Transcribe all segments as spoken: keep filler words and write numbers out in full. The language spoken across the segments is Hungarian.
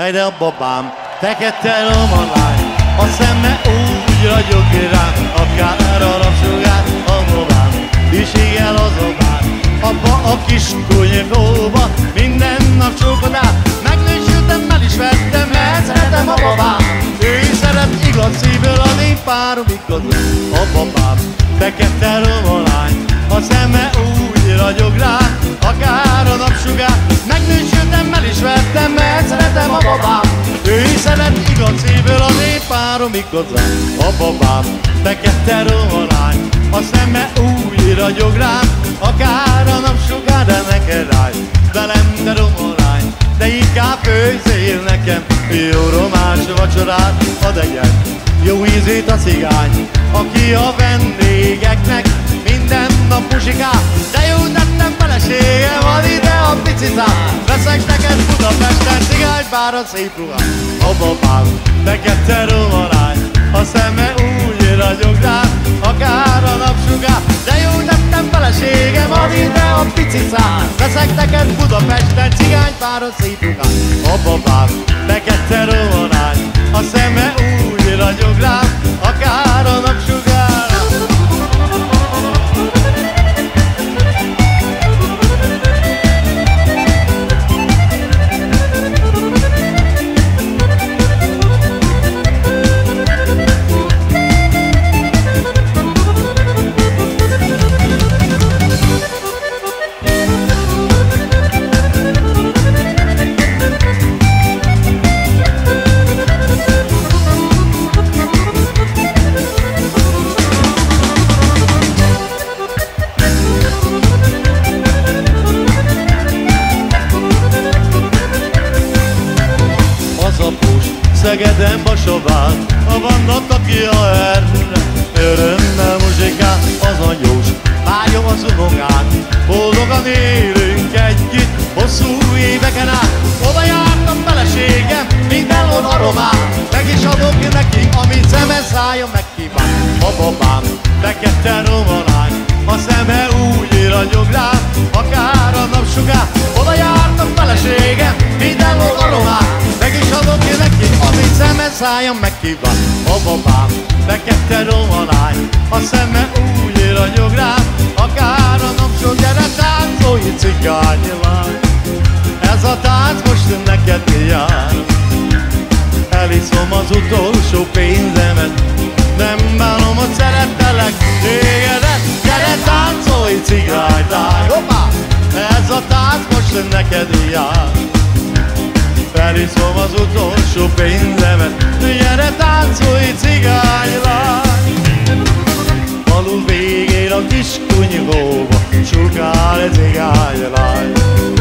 Helyde a babám, fekete roma lány, a szeme úgy ragyog rám, akár a rabsugár, a babám, visél az a bár. Abba a kis kunyhóba minden nap csókodál, megnősültem, el is vettem, mert szeretem a babám. Ő is szeret igaz szívből, az én párom igaz. A babám, fekete roma lány, a szeme úgy ragyog rám, akár a napsugár. Megnősültem, el is vettem, mert szeretem a babám. Ő is szeret igaz szívből, az én párom igazán. A babám, fekete roma lány, a szeme úgy ragyog rám, akár a napsugár, de neked állj velem, de roma lány. De inkább főzzél nekem jó romás vacsorát, hadd egyen jó ízét a cigány, aki a vendégeknek minden nap muzsikál. De jó tettem feleségem, ad ide a picicát, veszek neked Budapesten cigánypárat, szép ruhát. A babám, fekete roma lány, a szeme úgy ragyog rám, akár a napsugár. De jó tettem feleségem, ad ide a picicát, veszek neked Budapesten cigánypárat, szép ruhát. A babám, fekete roma lány, a szeme úgy ragyog rám, akár a napsugár. Szegeden Basován, a vannak, aki a erre örömmel muzsikál, az a jós, vágyom az unokát, boldogan élünk együtt, hosszú éveken át. Oda jártam feleségem, minden oda román, meg is adok neki, amit szeme szája megkíván. A babám, fekete roma lány, a szeme úgy ragyog rám, akár a napsugár. Oda jártam feleségem, minden oda román, meg is adok neki, amit szeme szája megkíván. A babám, fekete roma lány, a szeme úgy ragyog rám, akár a napsugár. Gyere táncolj, cigány lány, ez a tánc most neked jár. Eliszom az utolsó pénzemet, nem bánom, hogy szerettelek tégedet. Gyere táncolj, cigány lány, hoppá, ez a tánc most neked jár. Eliszom az utolsó pénzemet, gyere táncolj, cigány lány. Alul végén a kis kunyhóba sukál egy cigány lány.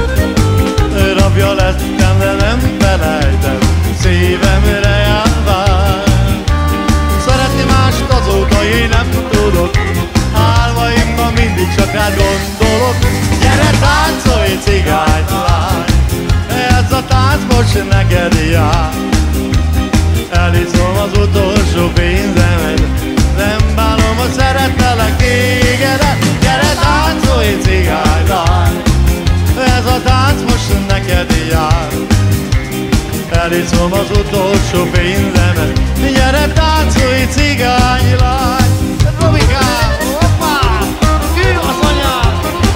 Rabja lettem, de nem felejtem, szívemre járván. Szeretni mást azóta én nem tudok, álmaimban mindig csak rád gondolok. Gyere táncolj, cigány lány, ez a tánc most neked jár. Eliszom az utolsó pénzemet, nem bánom, hogy szerettelek tégedet. Gyere táncolj, cigány lány, ez a tánc most neked jár. Eliszom az utolsó pénzemet, gyere táncolj, cigány lány. Robikám, hoppá, hű az anyám!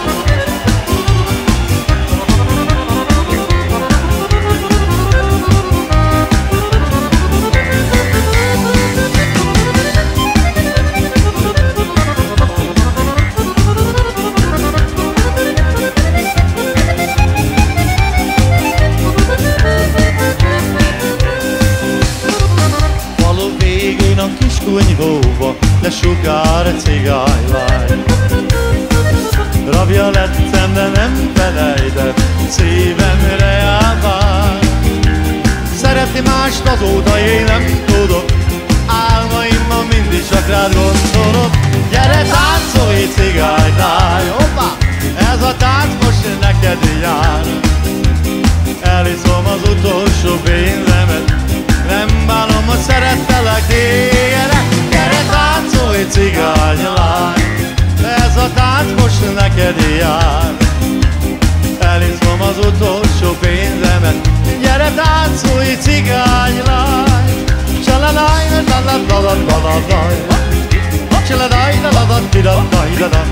A kis kunyhóba lesugár egy cigány lány. Rabja lettem, de nem felejtem, szívemre járván. Szeretni mást azóta én nem tudok, álmaimban mindig csak rád gondolok. Gyere táncolj, cigány lány, hoppá, ez a tánc most neked jár. Eliszom az utolsó pénzemet, nem bánom, hogy szerettelek téged. Gyere táncolj, cigány lány, ez a tánc most neked jár. Eliszom az utolsó pénzemet, gyere táncolj, táncolj cigánylány, csalalaj, lalalalalalaj, csalalaj, lalalalalalaj,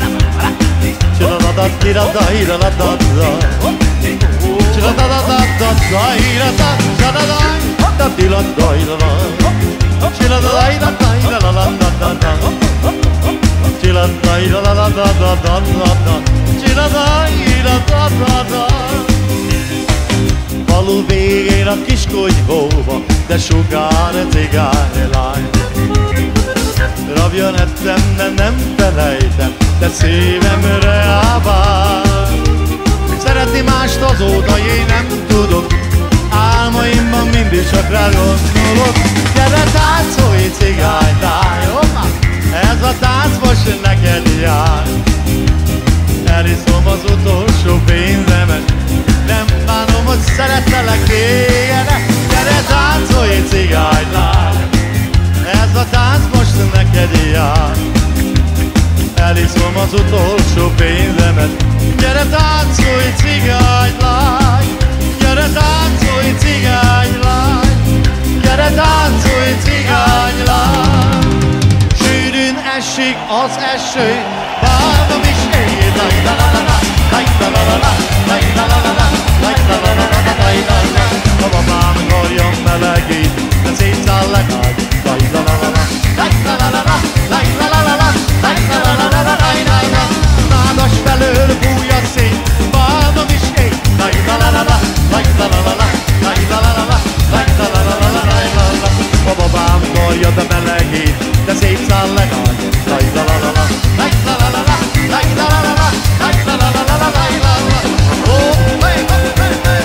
falu végén a kiskonyhóba, de sugár cigánylány. Rabjon ettem, de nem felejtem, de szívemre ábár. Szeretni mást azóta én nem tudok, álmaimban mindig csak rá gondolok. Gyere táncolj cigánylány, ez a tánc most neked jár. Eliszom az utolsó pénzemet, nem bánom, hogy szerettelek téged. Gyere táncolj cigánylány, ez a tánc most neked jár. Eliszom az utolsó pénzemet, gyere táncolj cigánylány, gyere táncolj cigánylány, gyere táncolj cigánylány. Sűrűn esik az eső, bánom is éjjel, laj la la la la, laj la la la la, laj la la la la, laj la la la la, laj la la. A babám karjam melegít, de szétszáll legágy, laj la la la la, laj la la la la, laj la la la la, laj la la la la, laj la la. Nádas felől fúj a szél, bánom is ég, laj la la la la, laj la la la la, laj la la la la, laj la la la la, laj la la. A babám karja de melegít, de szétszáll legágy, laj la la la la, laj la la la la, laj la la la la, laj la la la la, laj la la. Oh, hey, hey, hey, hey.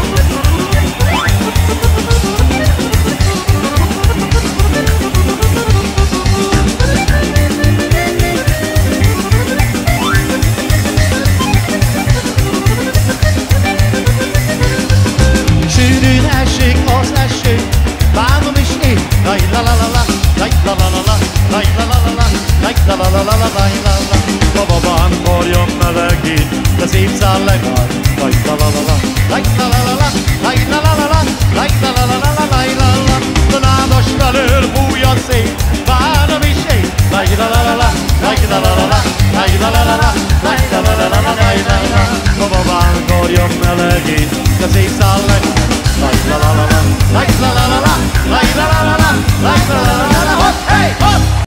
Sűrűn esik az eső, bánom is én, laj la la la la, laj la la la la, laj la la la la, laj la la la la, laj la la. A babám karjam melegít, de szétszáll legáll, laj la la la la, laj la la la la, laj la la la la, laj la la la la, laj la la. A nádas felől fúj a szél,